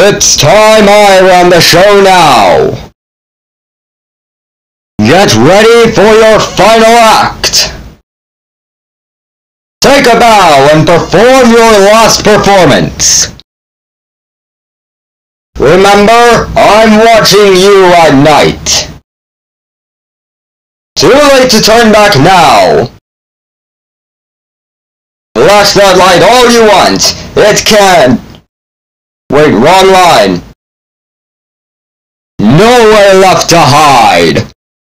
It's time I run the show now! Get ready for your final act! Take a bow and perform your last performance! Remember, I'm watching you at night! Too late to turn back now! Flash that light all you want! It can... Wait, wrong line! Nowhere left to hide!